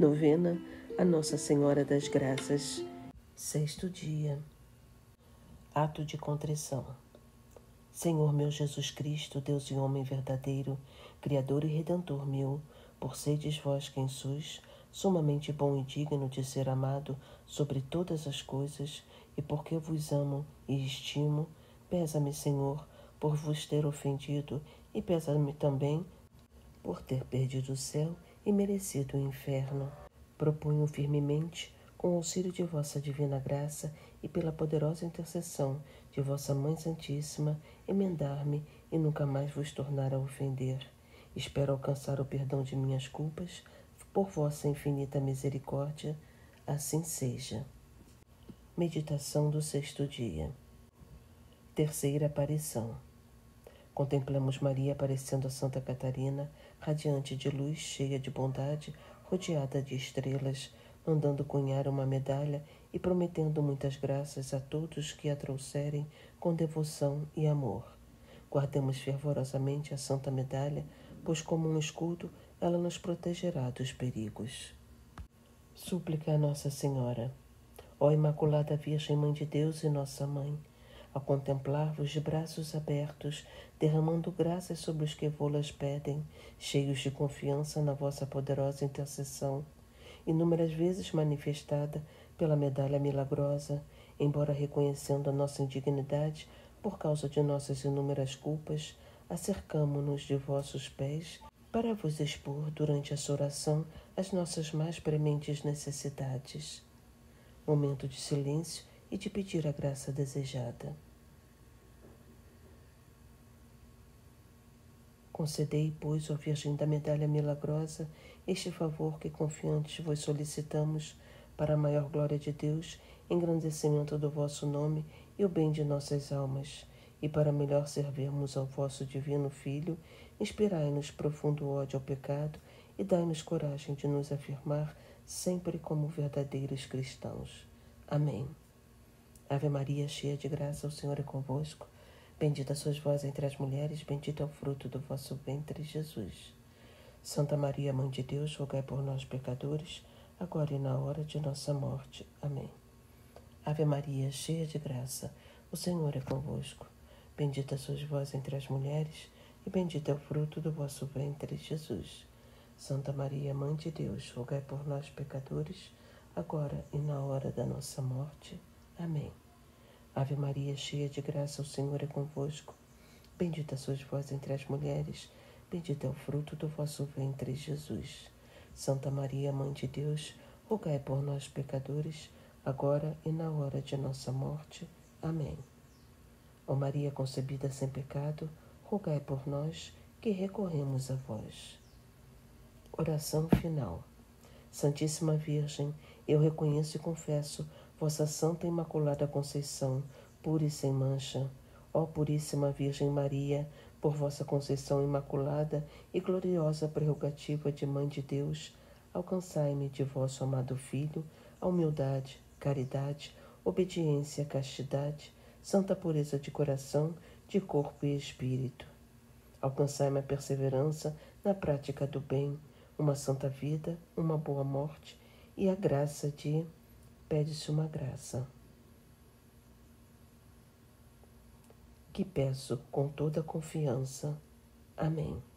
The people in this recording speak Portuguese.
Novena a Nossa Senhora das Graças. Sexto dia. Ato de contrição. Senhor meu Jesus Cristo, Deus e homem verdadeiro, Criador e Redentor meu, por sedes vós quem sois, sumamente bom e digno de ser amado sobre todas as coisas, e porque vos amo e estimo, pesa-me, Senhor, por vos ter ofendido, e pesa-me também por ter perdido o céu e merecido o inferno. Proponho firmemente, com o auxílio de vossa divina graça e pela poderosa intercessão de vossa Mãe Santíssima, emendar-me e nunca mais vos tornar a ofender. Espero alcançar o perdão de minhas culpas, por vossa infinita misericórdia, assim seja. Meditação do sexto dia. Terceira aparição. Contemplamos Maria aparecendo a Santa Catarina, radiante de luz, cheia de bondade, rodeada de estrelas, mandando cunhar uma medalha e prometendo muitas graças a todos que a trouxerem com devoção e amor. Guardemos fervorosamente a Santa Medalha, pois como um escudo ela nos protegerá dos perigos. Súplica a Nossa Senhora. Ó Imaculada Virgem Mãe de Deus e Nossa Mãe, ao contemplar-vos de braços abertos, derramando graças sobre os que vô-las pedem, cheios de confiança na vossa poderosa intercessão, inúmeras vezes manifestada pela medalha milagrosa, embora reconhecendo a nossa indignidade por causa de nossas inúmeras culpas, acercamo-nos de vossos pés para vos expor durante essa oração as nossas mais prementes necessidades. Momento de silêncio e de pedir a graça desejada. Concedei, pois, ó Virgem da Medalha Milagrosa, este favor que confiantes vos solicitamos, para a maior glória de Deus, engrandecimento do vosso nome e o bem de nossas almas, e para melhor servirmos ao vosso divino Filho, inspirai-nos profundo ódio ao pecado e dai-nos coragem de nos afirmar sempre como verdadeiros cristãos. Amém. Ave Maria, cheia de graça, o Senhor é convosco. Bendita sois vós entre as mulheres, bendito é o fruto do vosso ventre, Jesus. Santa Maria, Mãe de Deus, rogai por nós, pecadores, agora e na hora de nossa morte. Amém. Ave Maria, cheia de graça, o Senhor é convosco. Bendita sois vós entre as mulheres, e bendito é o fruto do vosso ventre, Jesus. Santa Maria, Mãe de Deus, rogai por nós, pecadores, agora e na hora da nossa morte. Amém. Ave Maria, cheia de graça, o Senhor é convosco. Bendita sois vós entre as mulheres, bendito é o fruto do vosso ventre, Jesus. Santa Maria, Mãe de Deus, rogai por nós, pecadores, agora e na hora de nossa morte. Amém. Ó Maria concebida sem pecado, rogai por nós que recorremos a vós. Oração final. Santíssima Virgem, eu reconheço e confesso vossa Santa Imaculada Conceição, pura e sem mancha. Ó Puríssima Virgem Maria, por vossa conceição imaculada e gloriosa prerrogativa de Mãe de Deus, alcançai-me de vosso amado Filho a humildade, caridade, obediência, castidade, santa pureza de coração, de corpo e espírito. Alcançai-me a perseverança na prática do bem, uma santa vida, uma boa morte e a graça de... Pede-se uma graça que peço com toda a confiança. Amém.